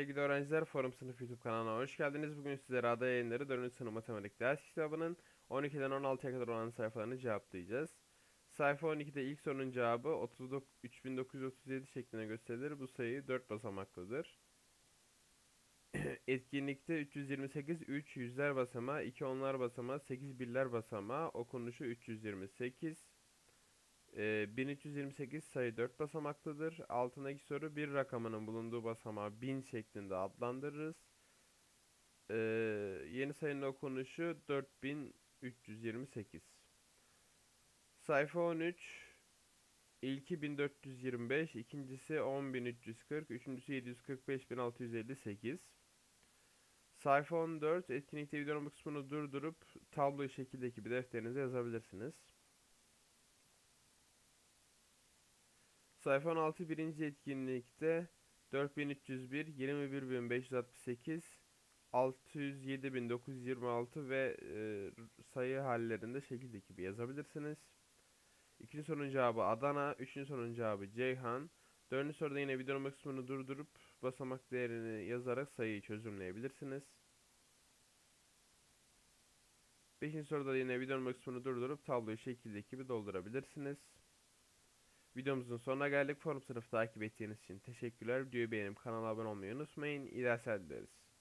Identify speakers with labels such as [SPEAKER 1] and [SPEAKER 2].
[SPEAKER 1] sevgili öğrenciler, Forum Sınıf YouTube kanalına hoş geldiniz. Bugün sizlere ada yayınları 4. sınıf matematik ders kitabının 12'den 16'ya kadar olan sayfalarını cevaplayacağız. Sayfa 12'de ilk sorunun cevabı 3937 şeklinde gösterilir. Bu sayı 4 basamaklıdır. Etkinlikte 328 3 yüzler basamağı, 2 onlar basamağı, 8 birler basamağı, okunuşu 328. 1328 sayı 4 basamaklıdır. Altındaki soru bir rakamının bulunduğu basamağı 1000 şeklinde adlandırırız. Ee, Yeni sayının okunuşu 4328. Sayfa 13. İlki 1425, ikincisi 10340, üçüncüsü 745658. Sayfa 14. Etkinlikte videonun bu kısmını durdurup tablo şekildeki bir defterinize yazabilirsiniz. Sayfa 16 birinci etkinlikte 4301, 21568, 607926 ve sayı hallerinde şekildeki gibi yazabilirsiniz. İkinci sorunun cevabı Adana, üçüncü sorunun cevabı Ceyhan. Dördüncü soruda yine videonun kısmını durdurup basamak değerini yazarak sayıyı çözümleyebilirsiniz. Beşinci soruda yine videonun kısmını durdurup tabloyu şekildeki gibi doldurabilirsiniz. Videomuzun sonuna geldik. Forum sınıfı takip ettiğiniz için teşekkürler. Videoyu beğenip kanala abone olmayı unutmayın. İyi dersler dileriz.